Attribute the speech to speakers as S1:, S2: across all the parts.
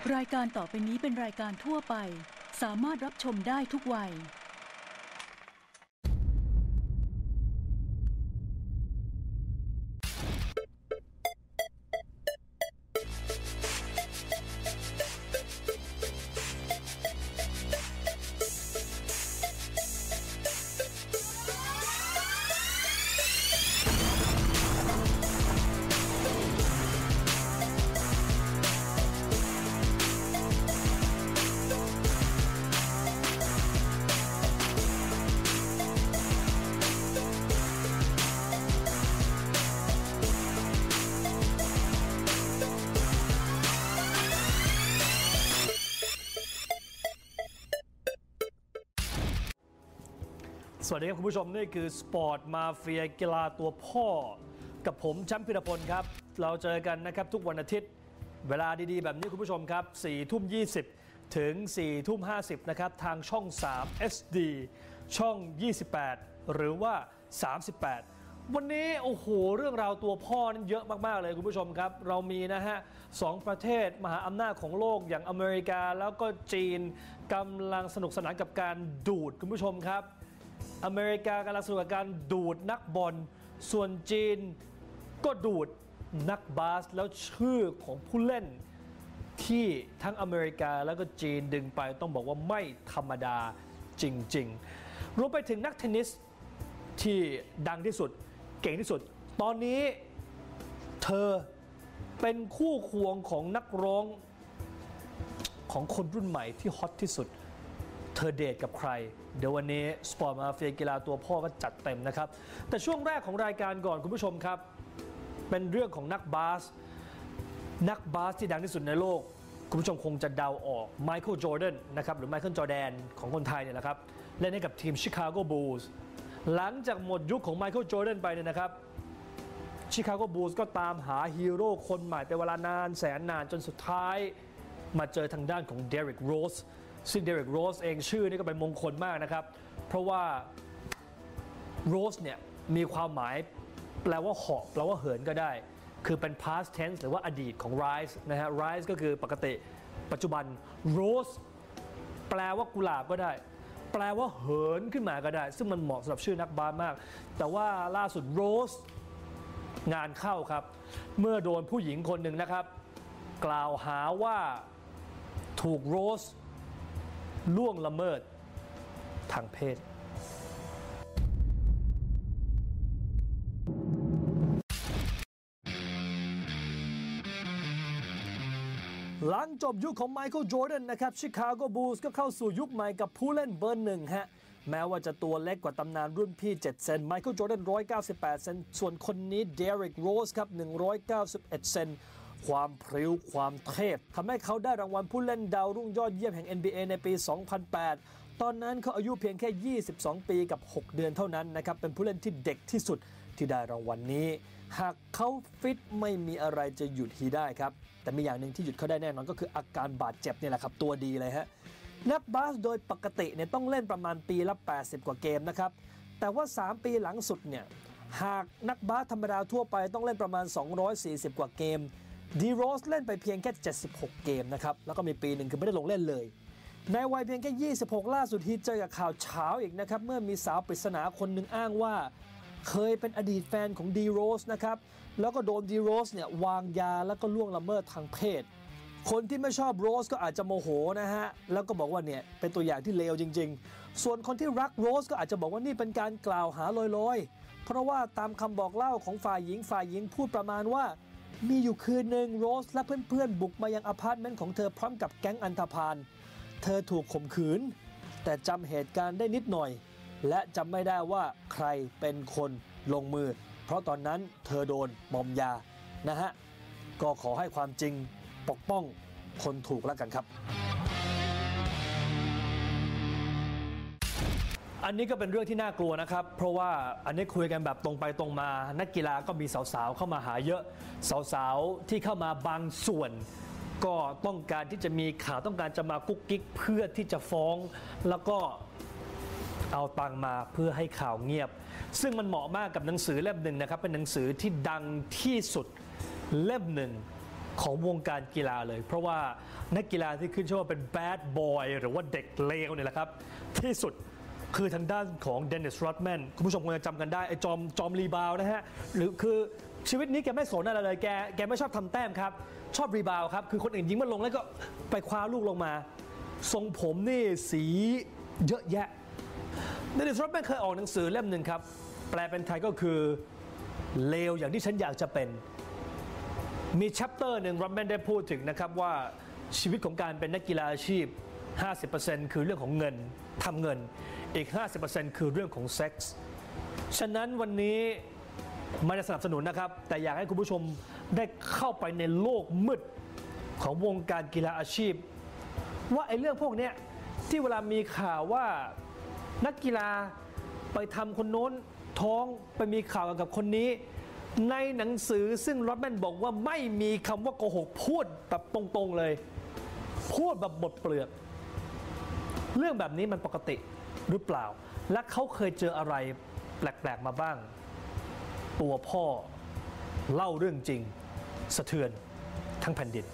S1: รายการต่อไปนี้เป็นรายการทั่วไปสามารถรับชมได้ทุกวัย
S2: สวัสดีครับคุณผู้ชมนี่คือสปอร์ตมาเฟียกีฬาตัวพ่อกับผมแชมป์พิรพลครับเราเจอกันนะครับทุกวันอาทิตย์เวลาดีๆแบบนี้คุณผู้ชมครับ 4:20 ถึง 4:50 นะครับทางช่อง 3 SD ช่อง 28 หรือว่า 38 วันนี้โอ้โหเรื่องราวตัวพ่อนั้นเยอะมากๆเลยคุณผู้ชมครับเรามีนะฮะ2ประเทศมหาอำนาจของโลกอย่างอเมริกาแล้วก็จีนกำลังสนุกสนานกับการดูดคุณผู้ชมครับอเมริกากำลังสนุกกับการดูดนักบอลส่วนจีนก็ดูดนักบาสแล้วชื่อของผู้เล่นที่ทั้งอเมริกาแล้วก็จีนดึงไปต้องบอกว่าไม่ธรรมดาจริงๆรวมไปถึงนักเทนนิสที่ดังที่สุดเก่งที่สุดตอนนี้เธอเป็นคู่ควงของนักร้องของคนรุ่นใหม่ที่ฮอตที่สุดเธอเดทกับใครเดี๋ยววันนี้สปอร์ตมาเฟียกีฬาตัวพ่อก็จัดเต็มนะครับแต่ช่วงแรกของรายการก่อนคุณผู้ชมครับเป็นเรื่องของนักบาสที่ดังที่สุดในโลกคุณผู้ชมคงจะเดาออกไมเคิลจอร์แดนนะครับหรือไมเคิลจอร์แดนของคนไทยเนี่ยแหละครับเล่นให้กับทีมชิคาโกบูลส์หลังจากหมดยุคของไมเคิลจอร์แดนไปเนี่ยนะครับชิคาโกบูลส์ก็ตามหาฮีโร่คนใหม่เป็นเวลานานแสนนานจนสุดท้ายมาเจอทางด้านของเดริกโรสซึ่งเดริกโรสเองชื่อนี่ก็เป็นมงคลมากนะครับเพราะว่าโรสเนี่ยมีความหมายแปลว่าเหาะแปลว่าเหินก็ได้คือเป็น past tense หรือว่าอดีตของ rise นะฮะ rise ก็คือปกติปัจจุบัน rose แปลว่ากุหลาบก็ได้แปลว่าเหินขึ้นมาก็ได้ซึ่งมันเหมาะสำหรับชื่อนักบาสมากแต่ว่าล่าสุด rose งานเข้าครับเมื่อโดนผู้หญิงคนหนึ่งนะครับกล่าวหาว่าถูก roseล่วงละเมิดทางเพศหลังจบยุคของไมเคิลจอร์แดนนะครับชิคาโกบูลส์ก็เข้าสู่ยุคใหม่กับผู้เล่นเบอร์หนึ่งฮะแม้ว่าจะตัวเล็กกว่าตำนานรุ่นพี่7เซนไมเคิลจอร์แดน198เซนส่วนคนนี้เดริกโรสครับ191เซนความพริ้วความเทพทำให้เขาได้รางวัลผู้เล่นดาวรุ่งยอดเยี่ยมแห่ง NBA ในปี 2008 ตอนนั้นเขาอายุเพียงแค่22 ปีกับ 6 เดือนเท่านั้นนะครับเป็นผู้เล่นที่เด็กที่สุดที่ได้รางวัลนี้หากเขาฟิตไม่มีอะไรจะหยุดฮีได้ครับแต่มีอย่างหนึ่งที่หยุดเขาได้แน่นอนก็คืออาการบาดเจ็บนี่แหละครับตัวดีเลยฮะนักบาสโดยปกติเนี่ยต้องเล่นประมาณปีละ80กว่าเกมนะครับแต่ว่า3ปีหลังสุดเนี่ยหากนักบาสธรรมดาทั่วไปต้องเล่นประมาณ240กว่าเกมดีโรสเล่นไปเพียงแค่76เกมนะครับแล้วก็มีปีหนึ่งคือไม่ได้ลงเล่นเลยในวัยเพียงแค่26ล่าสุดที่เจอกับข่าวเช้าอีกนะครับเมื่อมีสาวปริศนาคนหนึ่งอ้างว่าเคยเป็นอดีตแฟนของดีโรสนะครับแล้วก็โดนดีโรสเนี่ยวางยาแล้วก็ล่วงละเมิดทางเพศคนที่ไม่ชอบโรสก็อาจจะโมโหนะฮะแล้วก็บอกว่าเนี่ยเป็นตัวอย่างที่เลวจริงๆส่วนคนที่รักโรสก็อาจจะบอกว่านี่เป็นการกล่าวหาลอยๆเพราะว่าตามคำบอกเล่าของฝ่ายหญิงพูดประมาณว่ามีอยู่คืนหนึ่งโรสและเพื่อนๆบุกมายังอพาร์ตเมนต์ของเธอพร้อมกับแก๊งอันธพาลเธอถูกข่มขืนแต่จำเหตุการณ์ได้นิดหน่อยและจำไม่ได้ว่าใครเป็นคนลงมือเพราะตอนนั้นเธอโดนมอมยานะฮะก็ขอให้ความจริงปกป้องคนถูกแล้วกันครับอันนี้ก็เป็นเรื่องที่น่ากลัวนะครับเพราะว่าอันนี้คุยกันแบบตรงไปตรงมานักกีฬาก็มีสาวๆเข้ามาหาเยอะสาวๆที่เข้ามาบางส่วนก็ต้องการที่จะมีข่าวต้องการจะมากุ๊กกิ๊กเพื่อที่จะฟ้องแล้วก็เอาตังมาเพื่อให้ข่าวเงียบซึ่งมันเหมาะมากกับหนังสือเล่มหนึ่งนะครับเป็นหนังสือที่ดังที่สุดเล่มหนึ่งของวงการกีฬาเลยเพราะว่านักกีฬาที่ขึ้นชื่อว่าเป็นแบดบอยหรือว่าเด็กเลวเนี่ยแหละครับที่สุดคือทางด้านของเดนิส โรดแมนคุณผู้ชมคงจะจำกันได้ไอ้จอมรีบาวนะฮะหรือคือชีวิตนี้แกไม่สนอะไรเลยแกไม่ชอบทำแต้มครับชอบรีบาวครับคือคนอื่นยิงมันลงแล้วก็ไปคว้าลูกลงมาทรงผมนี่สีเยอะแยะเดนิส โรดแมนเคยออกหนังสือเล่มหนึ่งครับแปลเป็นไทยก็คือเลวอย่างที่ฉันอยากจะเป็นมีแชปเตอร์หนึ่งโรดแมนได้พูดถึงนะครับว่าชีวิตของการเป็นนักกีฬาอาชีพ 50% คือเรื่องของเงินทำเงินอีก 50% คือเรื่องของเซ็กส์ฉะนั้นวันนี้ไม่ได้สนับสนุนนะครับแต่อยากให้คุณผู้ชมได้เข้าไปในโลกมืดของวงการกีฬาอาชีพว่าไอ้เรื่องพวกนี้ที่เวลามีข่าวว่านักกีฬาไปทำคนโน้นท้องไปมีข่าวกับคนนี้ในหนังสือซึ่งโรดแมนบอกว่าไม่มีคำว่าโกหกพูดแบบตรงๆเลยพูดแบบหมดเปลือกเรื่องแบบนี้มันปกติหรือเปล่าและเขาเคยเจออะไรแปลกๆมาบ้างตัวพ่อเล่าเรื่องจริงสะเทือนทั้งแผ่นดิน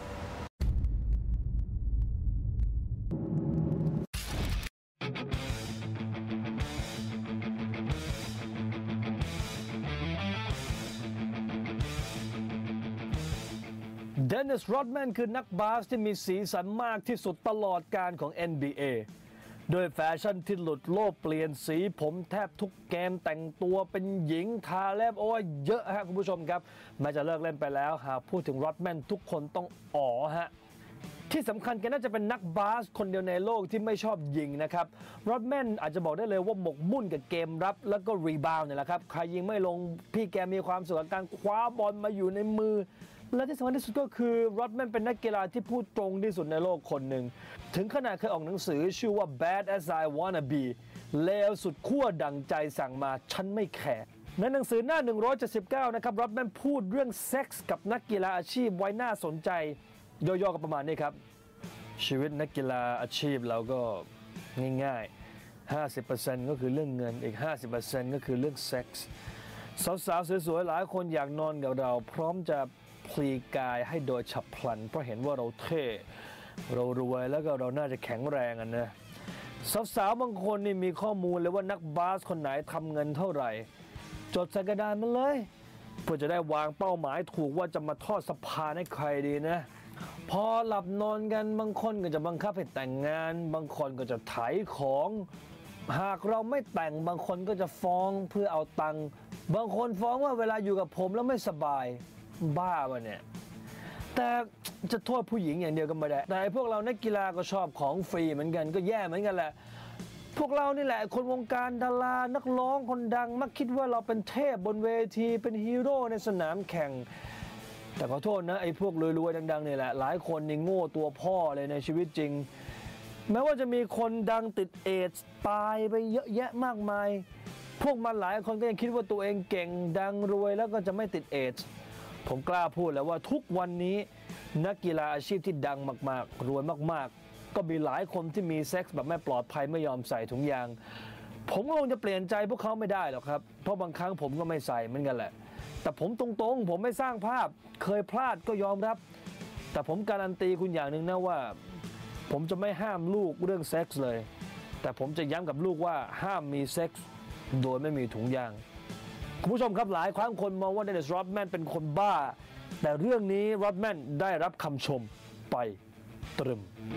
S2: เดนิส โรดแมนคือนักบาสที่มีสีสันมากที่สุดตลอดการของ NBA โดยแฟชั่นที่หลุดโลกเปลี่ยนสีผมแทบทุกเกมแต่งตัวเป็นหญิงทาเล็บโอ้ยเยอะฮะคุณผู้ชมครับแม้จะเลิกเล่นไปแล้วหากพูดถึงโรดแมนทุกคนต้องอ๋อฮะที่สำคัญแกน่าจะเป็นนักบาสคนเดียวในโลกที่ไม่ชอบยิงนะครับโรดแมนอาจจะบอกได้เลยว่าหมกมุ่นกับเกมรับแล้วก็รีบาวด์เนี่ยแหละครับใครยิงไม่ลงพี่แกมีความสุขกับการคว้าบอลมาอยู่ในมือและที่สำคัญที่สุดก็คือโรดแมนเป็นนักกีฬาที่พูดตรงที่สุดในโลกคนหนึ่งถึงขนาดเคยออกหนังสือชื่อว่า Bad as I Wanna Be เลวสุดขั้วดั่งใจสั่งมาฉันไม่แคร์ในหนังสือหน้า 179 นะครับโรดแมนพูดเรื่องเซ็กส์กับนักกีฬาอาชีพไว้น่าสนใจย่อๆกันประมาณนี้ครับชีวิตนักกีฬาอาชีพเราก็ง่ายๆ 50% ก็คือเรื่องเงินอีก 50% ก็คือเรื่องเซ็กส์สาวๆสวยๆหลายคนอยากนอนกับเราพร้อมจะพลีกายให้โดยฉับพลันเพราะเห็นว่าเราเท่เรารวยแล้วก็เราน่าจะแข็งแรงนะสาวๆบางคนนี่มีข้อมูลเลยว่านักบาสคนไหนทำเงินเท่าไหร่จดใส่กระดานมาเลยเพื่อจะได้วางเป้าหมายถูกว่าจะมาทอดสะพานให้ใครดีนะพอหลับนอนกันบางคนก็จะบังคับให้แต่งงานบางคนก็จะไถของหากเราไม่แต่งบางคนก็จะฟ้องเพื่อเอาตังค์บางคนฟ้องว่าเวลาอยู่กับผมแล้วไม่สบายบ้าวะเนี่ยแต่จะโทษผู้หญิงอย่างเดียวก็ไม่ได้แต่พวกเรานักกีฬาก็ชอบของฟรีเหมือนกันก็แย่เหมือนกันแหละพวกเรานี่แหละคนวงการดารานักร้องคนดังมักคิดว่าเราเป็นเทพบนเวทีเป็นฮีโร่ในสนามแข่งแต่ขอโทษนะไอ้พวกรวยๆดังๆนี่แหละหลายคนนี่โง่ตัวพ่อเลยในชีวิตจริงแม้ว่าจะมีคนดังติดเอดส์ตายไปเยอะแยะมากมายพวกมันหลายคนก็ยังคิดว่าตัวเองเก่งดังรวยแล้วก็จะไม่ติดเอดส์ผมกล้าพูดแล้วว่าทุกวันนี้นักกีฬาอาชีพที่ดังมากๆรวยมากๆก็มีหลายคนที่มีเซ็กส์แบบไม่ปลอดภัยไม่ยอมใส่ถุงยางผมก็คงจะเปลี่ยนใจพวกเขาไม่ได้หรอกครับเพราะบางครั้งผมก็ไม่ใส่เหมือนกันแหละแต่ผมตรงๆผมไม่สร้างภาพเคยพลาดก็ยอมรับแต่ผมการันตีคุณอย่างหนึ่งนะว่าผมจะไม่ห้ามลูกเรื่องเซ็กส์เลยแต่ผมจะย้ำกับลูกว่าห้ามมีเซ็กส์โดยไม่มีถุงยางคุณผู้ชมครับหลายครั้งคนมองว่าเดนิส โรดแมนเป็นคนบ้าแต่เรื่องนี้โรดแมนได้รับคำชมไปตรึม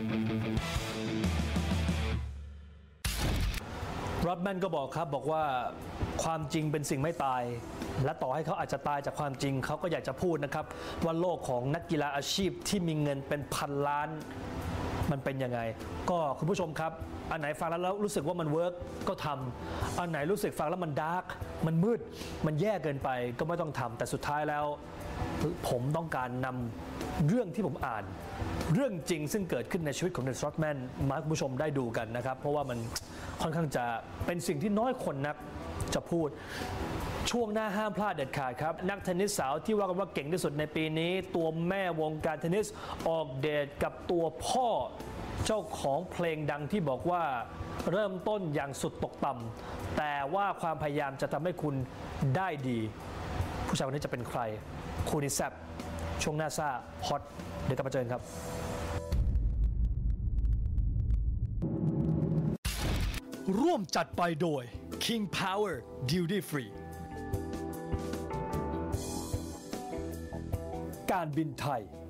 S2: โรดแมนก็บอกว่าความจริงเป็นสิ่งไม่ตายและต่อให้เขาอาจจะตายจากความจริงเขาก็อยากจะพูดนะครับว่าโลกของนักกีฬาอาชีพที่มีเงินเป็นพันล้านมันเป็นยังไงก็คุณผู้ชมครับอันไหนฟังแล้วรู้สึกว่ามันเวิร์กก็ทำอันไหนรู้สึกฟังแล้วมันดาร์กมันมืดมันแย่เกินไปก็ไม่ต้องทำแต่สุดท้ายแล้วผมต้องการนำเรื่องที่ผมอ่านเรื่องจริงซึ่งเกิดขึ้นในชีวิตของเดนิส โรดแมนมาให้คุณผู้ชมได้ดูกันนะครับเพราะว่ามันค่อนข้างจะเป็นสิ่งที่น้อยคนนักจะพูดช่วงหน้าห้ามพลาดเด็ดขาดครับนักเทนนิสสาวที่ว่ากันว่าเก่งที่สุดในปีนี้ตัวแม่วงการเทนนิสออกเดทกับตัวพ่อเจ้าของเพลงดังที่บอกว่าเริ่มต้นอย่างสุดตกต่ำแต่ว่าความพยายามจะทำให้คุณได้ดีผู้ชายคนนี้จะเป็นใครคู่นี้แซ่บช่วงหน้าซ่าฮอตเดี๋ยวกลับมาเจอกันครับร่วมจัดไปโดย King Power Duty Free การบินไทย